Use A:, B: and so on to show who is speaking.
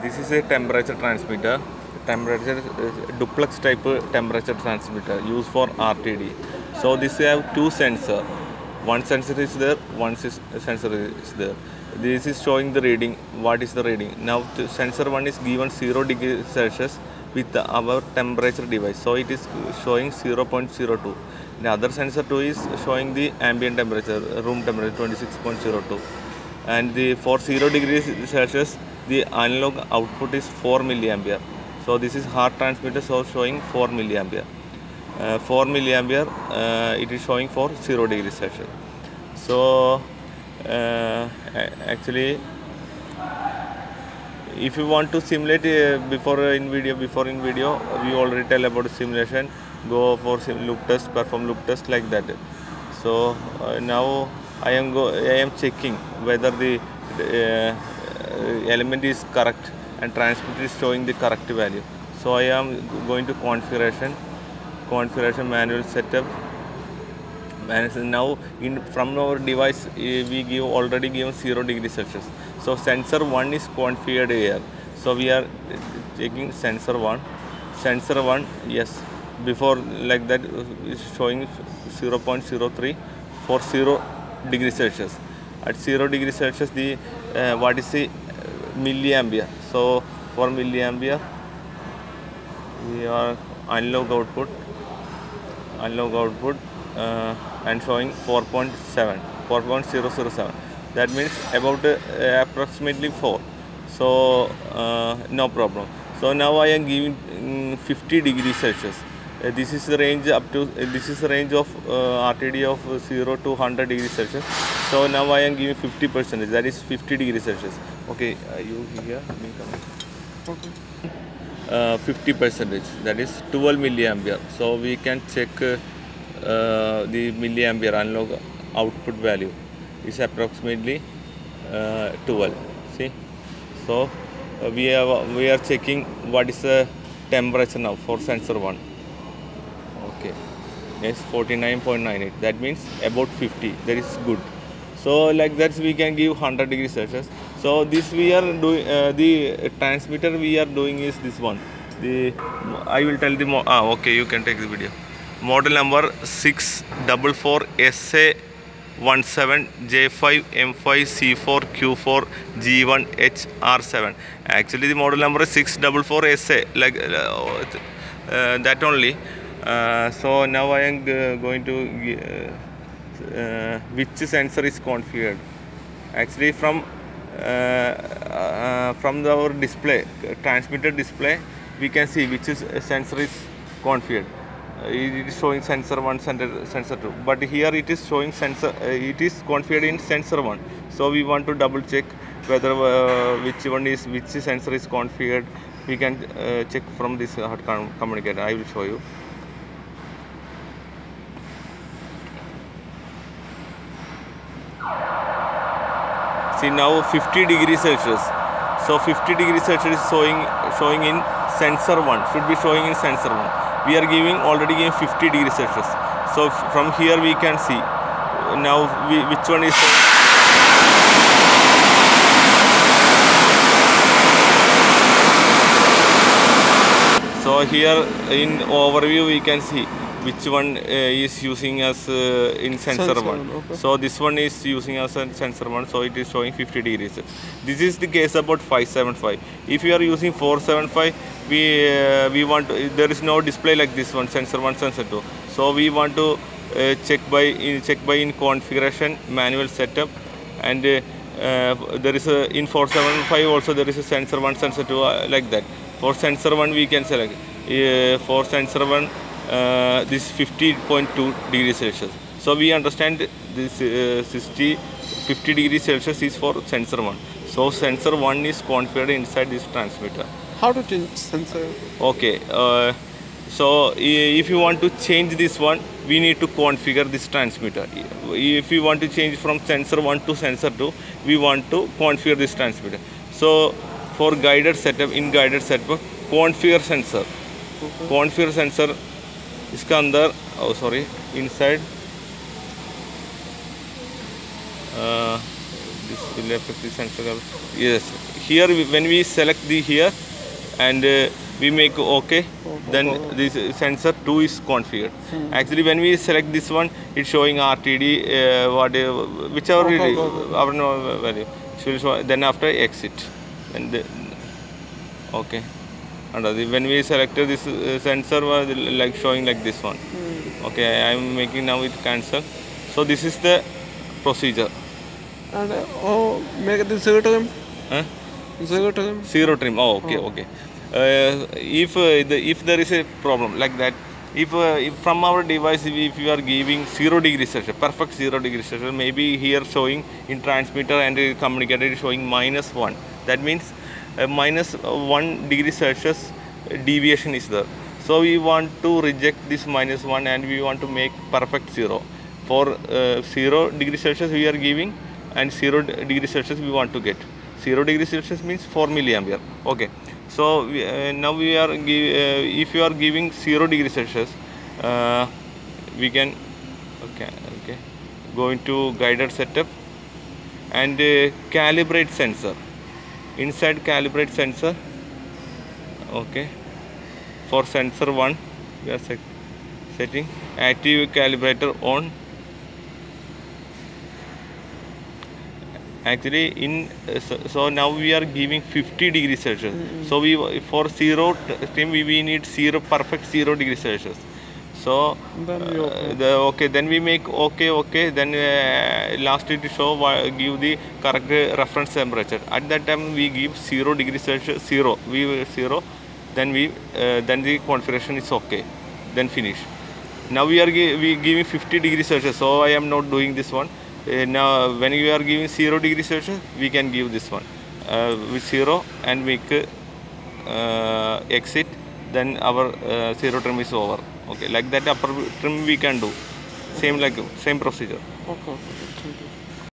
A: This is a temperature transmitter, temperature duplex type temperature transmitter used for RTD. So this have two sensor. One sensor is there, sensor is there. This is showing the reading. What is the reading? Now the sensor 1 is given 0 degree Celsius with our temperature device. So it is showing 0.02. The other sensor 2 is showing the ambient temperature, room temperature 26.02. And for 0 degrees Celsius, the analog output is 4 milliampere. So this is hard transmitter, so showing 4 milliampere. 4 milliampere it is showing for 0 degrees Celsius. So actually, if you want to simulate before in video, we already tell about simulation. Go for loop test, perform loop test like that. So now I am checking whether the element is correct and transmitter is showing the correct value. So I am going to configuration manual setup. And now from our device we already given 0 degree Celsius. So sensor 1 is configured here. So we are checking sensor 1. Sensor 1, yes, before like that is showing 0.03 for 0 degree Celsius. At 0 degree Celsius, the what is the milliampere? So for milliampere, we are analog output and showing 4.007. That means about approximately 4. So no problem. So now I am giving 50 degrees Celsius. This is the range of RTD of 0 to 100 degrees Celsius. So now I am giving 50%. That is 50 degrees Celsius. Okay, you here? 50%. That is 12 milliampere. So we can check the milliampere analog output value is approximately 12. See, so we are checking what is the temperature now for sensor 1. Okay, yes, 49.98. That means about 50. That is good. So like that we can give 100 degrees Celsius. So this we are doing the transmitter we are doing is this one. I will tell the okay, you can take the video. Model number 644SA17J5M5C4Q4G1HR7. Actually the model number is 644SA, like that only. So now I am going to which sensor is configured. Actually from our display, transmitter display, we can see which sensor is configured. It is showing sensor 1, sensor 2, but here it is showing sensor. It is configured in sensor 1. So we want to double check whether which sensor is configured. We can check from this communicator. I will show you. See now 50 degrees Celsius. So 50 degrees Celsius is showing in sensor 1. Should be showing in sensor 1. We are already giving 50 degrees Celsius. So from here we can see now which one is. So here in overview we can see which one is using as in sensor 1. Okay. So this one is using as a sensor 1, so it is showing 50 degrees. This is the case about 575. If you are using 475, we want there is no display like this one, sensor 1, sensor 2. So we want to check by in configuration manual setup, and there is in 475 also there is a sensor 1, sensor 2 like that. For sensor 1 we can select for sensor 1 this 50.2 degrees Celsius. So we understand this 50 degrees Celsius is for sensor 1. So sensor 1 is configured inside this transmitter.
B: How to change sensor?
A: Okay, so if you want to change this one, we need to configure this transmitter. If you want to change from sensor 1 to sensor 2, we want to configure this transmitter. So for guided setup, configure sensor. Configure sensor. इसका अंदर inside this will affect the sensor. Yes, here when we select the here and we make OK, then this sensor 2 is configured. Actually, when we select this one, it's showing RTD, whichever our value. It will show, then after exit, and OK. And when we selected this sensor was like showing like this one. Okay, I am making now it cancel. So this is the procedure.
B: And make the zero trim.
A: Zero trim. Oh, okay, okay. If there is a problem like that, if from our device if you are giving 0 degree Celsius, perfect 0 degree Celsius, maybe here showing in transmitter and communicator showing -1. That means -1 degree Celsius deviation is there. So we want to reject this -1 and we want to make perfect 0. For 0 degree Celsius we are giving and 0 degree Celsius we want to get. 0 degree Celsius means 4 milliampere. Okay. So now we are if you are giving 0 degree Celsius, we can go into guided setup and calibrate sensor. Inside calibrate sensor, okay. For sensor 1, we are setting active calibrator on. Actually, so now we are giving 50 degrees Celsius. So we for 0 trim we need perfect 0 degrees Celsius. So then we make okay. Then last it show give the correct reference temperature. At that time we give 0 degrees Celsius 0. Then the configuration is okay. Then finish. Now we are giving 50 degrees Celsius. So I am not doing this one. Now when you are giving 0 degrees Celsius, we can give this one with 0 and make exit. Then our 0 trim is over. Okay, like that upper trim we can do. Same procedure.
B: Okay. Thank you.